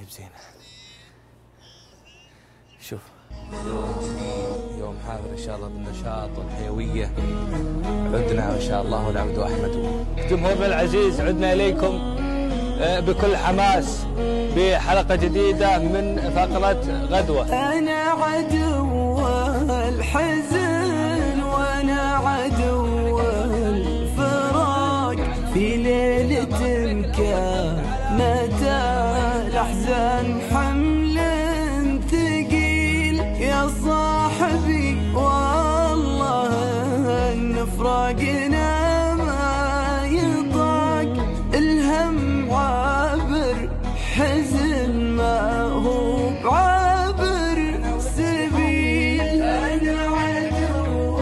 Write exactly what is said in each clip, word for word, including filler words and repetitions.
هي بزينة. شوف يوم حاضر إن شاء الله بالنشاط والحيوية، عدنا إن شاء الله والعبد أحمد. جمهورنا العزيز عدنا إليكم بكل حماس بحلقة جديدة من فقرة غدوة. أنا عدو الحزن وأنا عدو الفراق، في ليلة كانت الأحزان حمل ثقيل، يا صاحبي والله إن فراقنا ما يطاق، الهم عابر حزن ما هو عابر سبيل. أنا عدو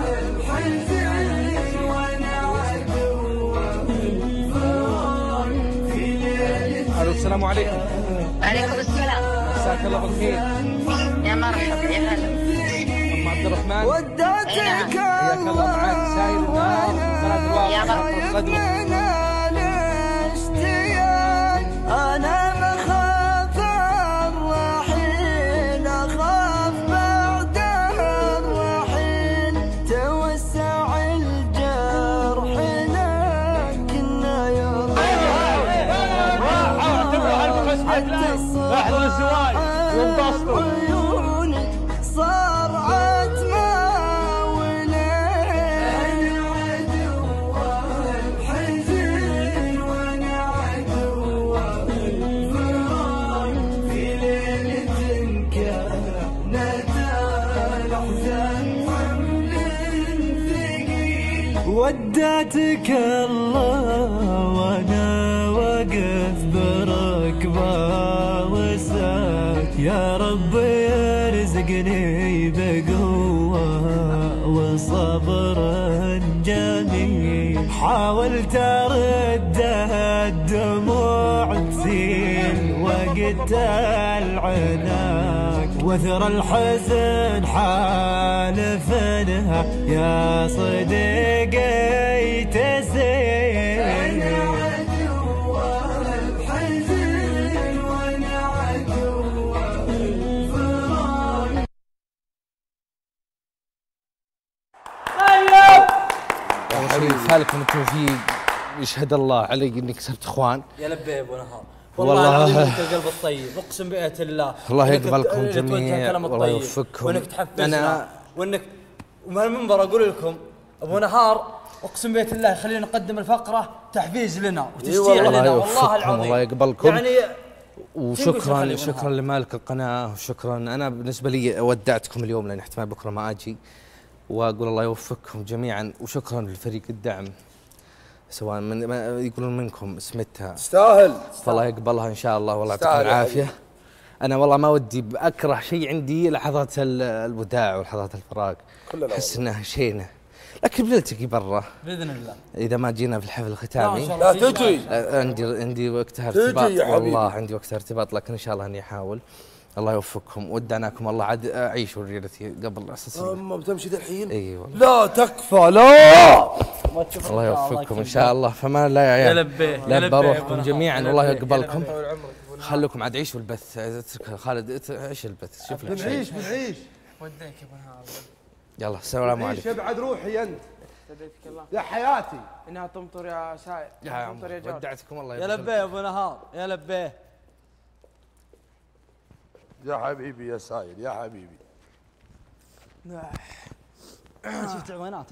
الحزن وأنا عدو الفراق، في ليلة. ألو السلام عليكم. وعليكم السلام. مساك الله بالخير. يا مرحبا يا هلا. أم عبد الرحمن. ودعتك حياك الله معك ساير النهار بلد الواقع فقرة غدوة. أنا مخاف الرحيل، أخاف بعد الرحيل، توسع الجرح لكنه يرضى حتى الصباح عيونك صار عتمة وليل. أنا عدو الحزن وأنا عدو الفراق، في ليلة كانت الأحزان حمل ثقيل، ودعتك الله وأنا واقف بركبة وساك، يا رب يرزقني بقوة وصبر جميل، حاولت أردها الدموع تسيل وقت العناك، وثر الحزن حالفنها يا صديقي تسيل. أنا عدو الحزن وأنا عدو الفراق. يا حبيبي فالكم التوفيق، يشهد الله علي اني كسرت اخوان. يا لبي يا ابو نهار، والله والله العظيم انت القلب الطيب، اقسم بآية الله. الله يقبلكم جميعا والله يوفقكم. وانك تحفزنا وانك ومن المنبر اقول لكم ابو نهار اقسم بآية الله خلينا نقدم الفقره تحفيز لنا وتشجيع لنا، والله العظيم الله يقبلكم يعني. وشكرا شكرا لمالك القناه، وشكرا. انا بالنسبه لي ودعتكم اليوم لان احتمال بكره ما اجي، واقول الله يوفقكم جميعا، وشكرا لفريق الدعم سواء من ما يقولون منكم سمتها تستاهل، فالله يقبلها ان شاء الله والله يعطيكم العافيه. انا والله ما ودي باكره شيء عندي لحظات الوداع ولحظات الفراق، احس انها شينه، لكن بنلتقي برا باذن الله اذا ما جينا في الحفل الختامي. لا تجي، عندي عندي وقتها ارتباط والله عندي وقتها ارتباط، لكن ان شاء الله اني احاول. الله يوفقكم، ودعناكم الله عاد عيشوا ريالتي قبل اساس اما بتمشي الحين. اي والله لا تكفى، لا الله يوفقكم ان شاء الله. فما لا يا عيال، يا لبيه لبى روحكم جميعا والله يقبلكم. خلوكم عاد عيشوا البث. اترك خالد عيش البث، شوف لك شيء. بنعيش بنعيش وديك يا ابو نهار. يلا السلام عيش عليكم. ابعد روحي انت سديتك الله يا حياتي. انها تمطر يا ساير، يا إنها عم تمطر يا جار. ودعتكم الله يا يبارك. لبيه يا ابو نهار، يا لبيه. يا حبيبي يا ساير يا حبيبي. شفت عنوانات